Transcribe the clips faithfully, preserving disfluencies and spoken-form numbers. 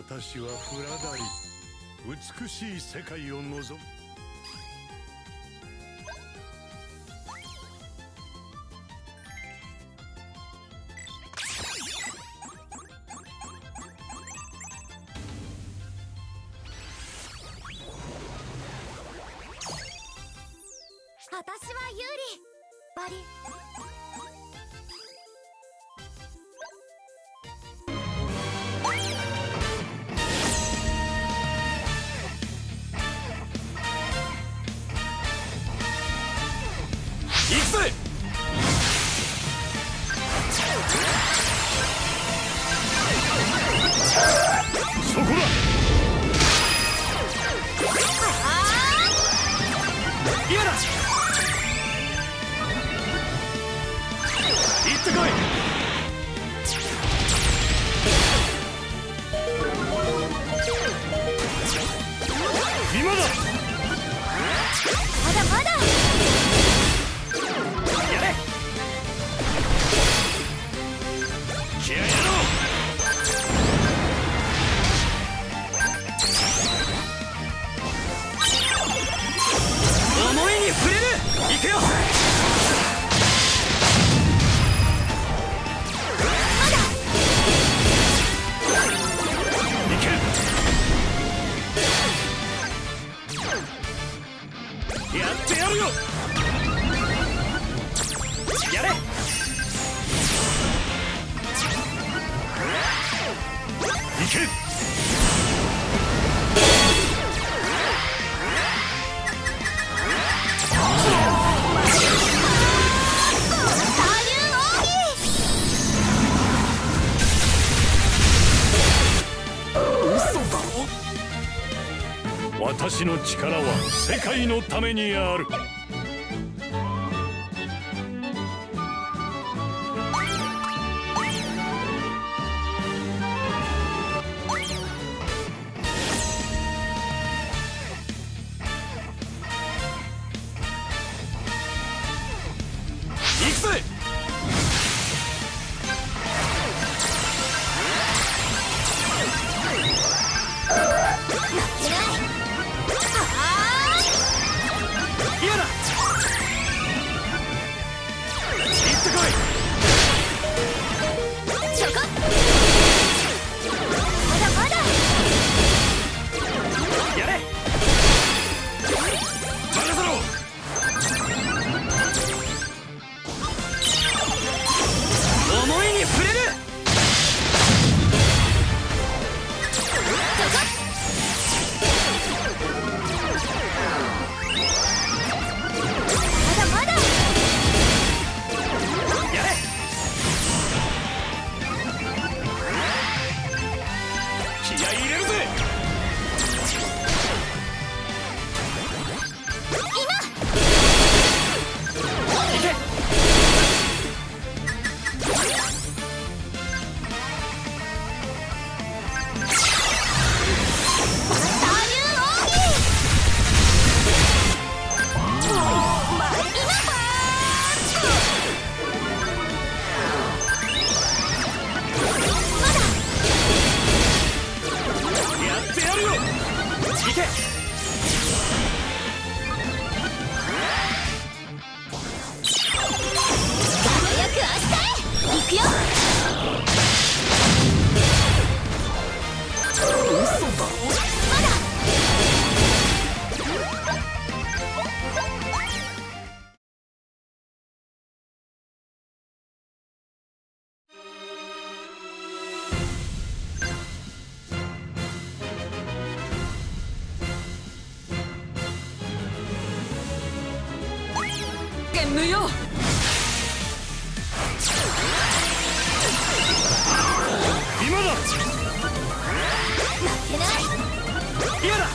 私はフラダイ、美しい世界を望む。 私は有利バリ。 行くぜ。 そこだ。 嫌だ。行ってこい。 今だ。 まだまだ。 やれ。気合いやろう。思いに触れる。行くよ。やってやるよ。やれ。 行け。私の力は世界のためにある。 行くぜ。嫌だ。行ってこい。 ちょこっ。まだまだ。 やれ。任せろ。思いに触れる。無用。 今だ。 負けない。 嫌だ。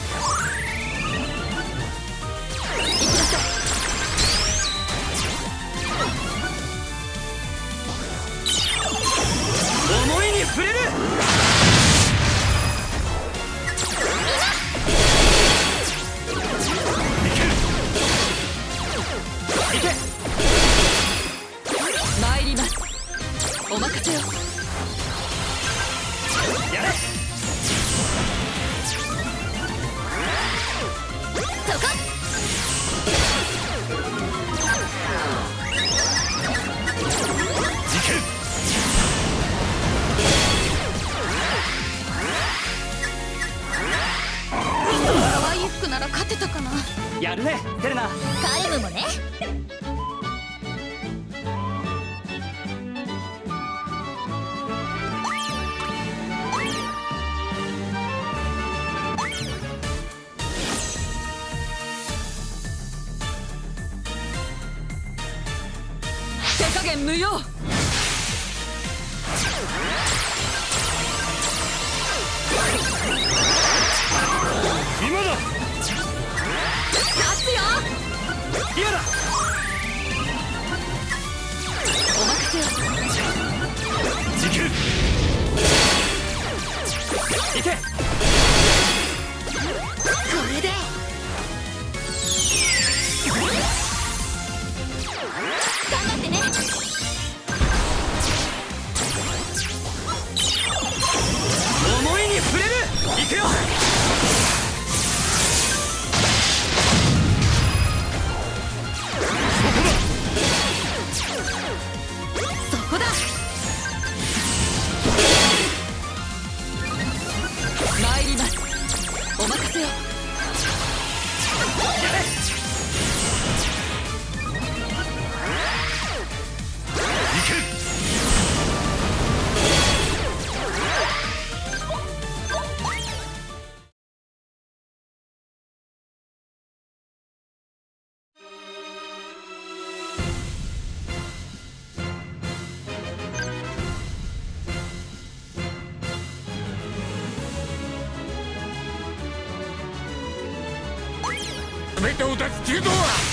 行きなさい。 思いに触れる。行け。参ります。お任せを。 ってたかな。 やるねセレナ。 カルムもね。 手加減無用。 今だ。 勝つよ。 今だ。 お任せよ。 時給行け。 これで頑張ってね。 思いに触れる。行くよ。 そこだ。 参ります。 お任せよ。 やれ。 行け。全てを出す柔道は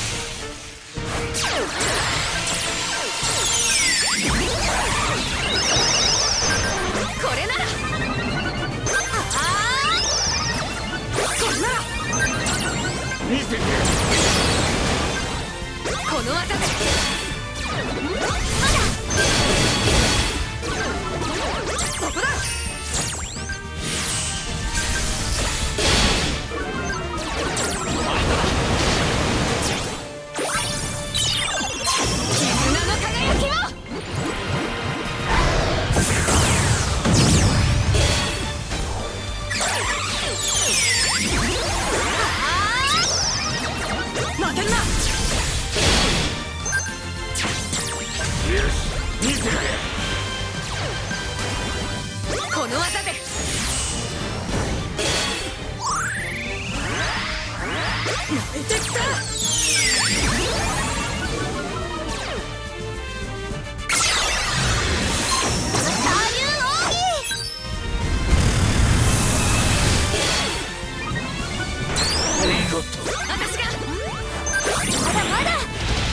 これなら。ああ。これなら。 見せて。 この技で。まだ。そこだ。絆の輝きを。 負けんな。 よし見せて。 この技で。 燃えてきた。 見事。 私が。まだまだ。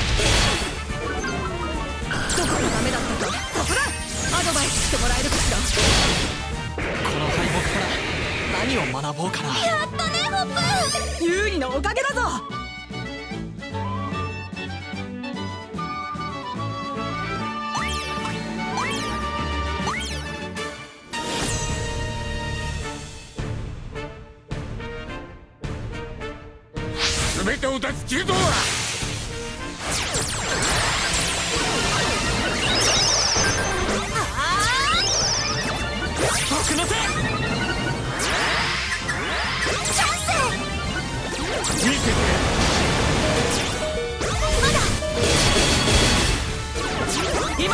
どこがダメだったか。そこだ。アドバイスしてもらえるかしら。 この敗北から何を学ぼうかな。 やったねホップ。 有利のおかげだぞ。 全てを出す柔道は僕の手。 チャンス。 見せて。 まだ。 今。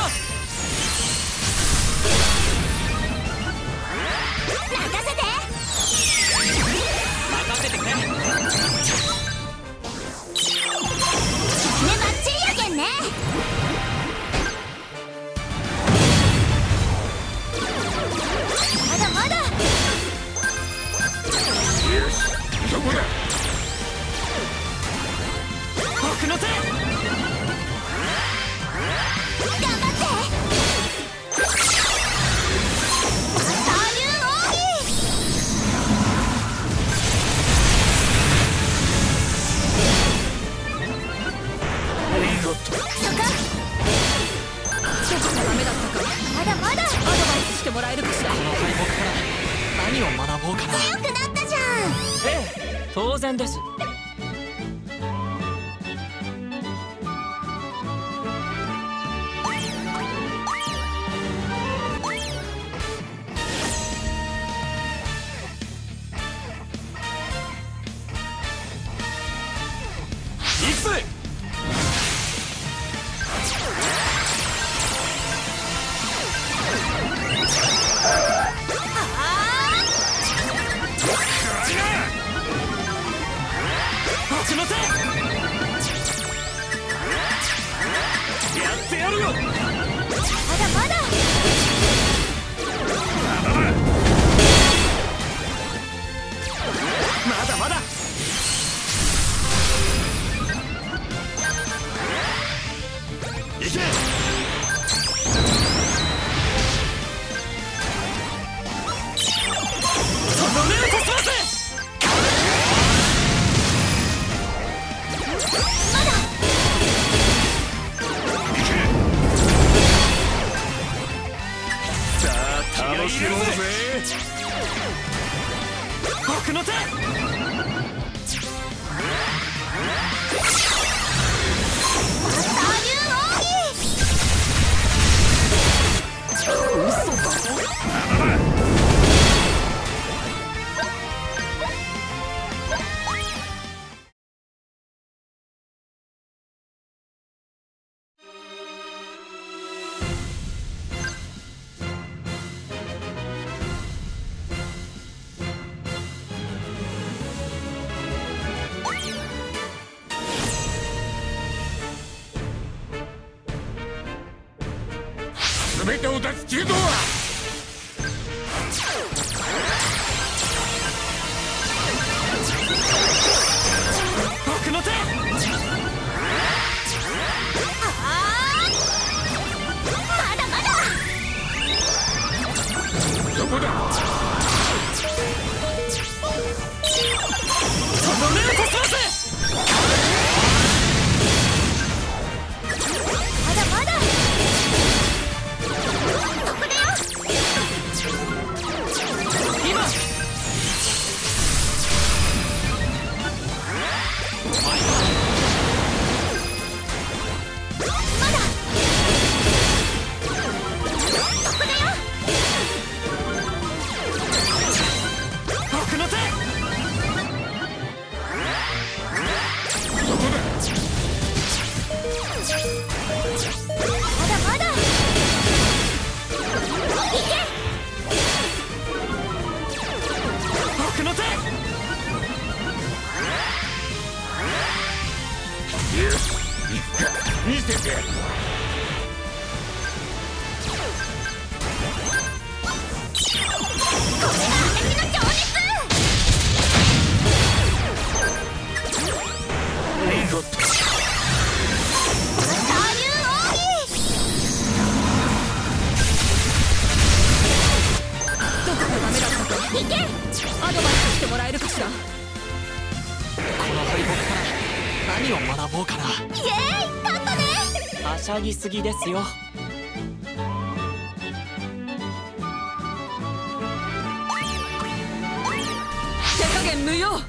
任せて。 任せてくれ。 ねばっちりやけんね。まだまだ。 よしそこだ。 僕の手。 頑張って。左右奥義。 見事。 そこ。 どこがダメだったか。 まだまだ。 アドバイスしてもらえるかしら。この敗北から何を学ぼうかな。 強くなったじゃん。 ええ、当然です。 くぜ。始まってやってやるよ。 まだまだ。 まだまだ。いけ。とどめを刺します。 まだ。 さあ楽しもうぜ。僕の手。 全てを出す柔道は僕の手。 まだまだ。 どこだ。 とどめを刺します。 まだまだ。ここだよ。 今。 まだ。ここだよ。 僕の手。 どこだ。 まだまだ。いけ。 僕の手。 よし見せてやる。 これが私の情熱。 見事。 そういう奥義。どこがダメだったか。いけ。アドバイスしてもらえるかしら。 この敗北から何を学ぼうかな。 イエーイ、勝ったね。 はしゃぎすぎですよ。 手加減無用。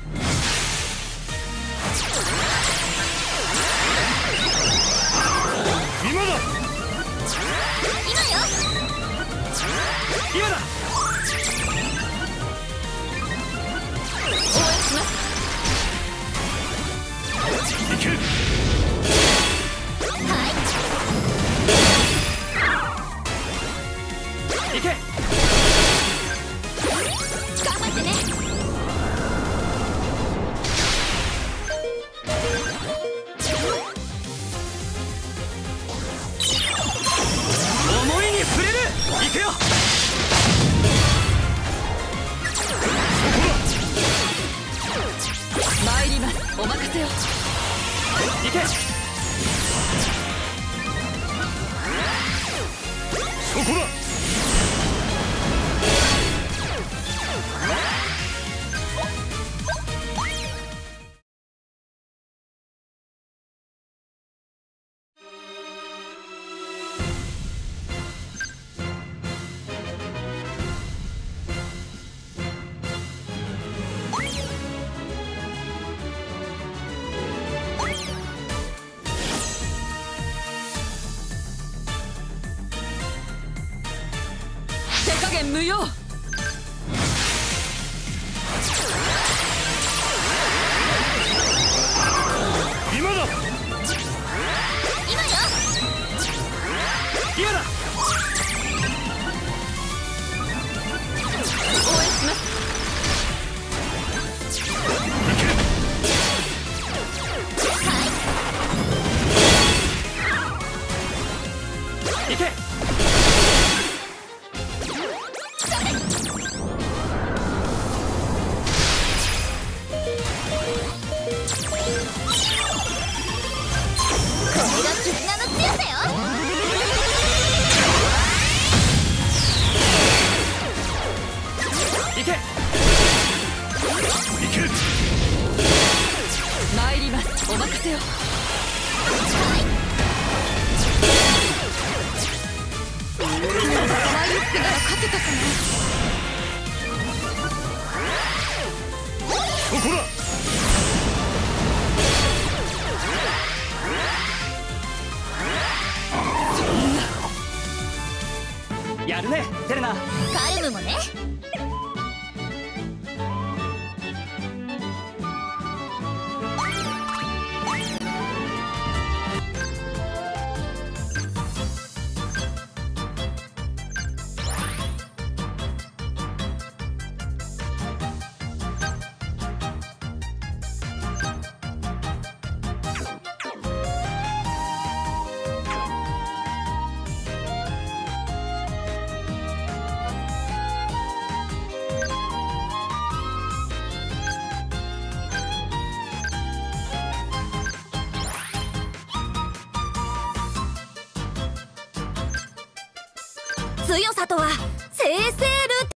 今だ。 今よ。 今だ。 応援します。 いける。 はい。 いけ。 頑張ってね。 思いに触れる。行くよ。 参ります。お任せを。 行け。 そこだ。 手加減無用。 今だ。 お任せよ。マイユックなら勝てたかな。 そこだ。 やるねセレナ。 カルムもね。強さとは正々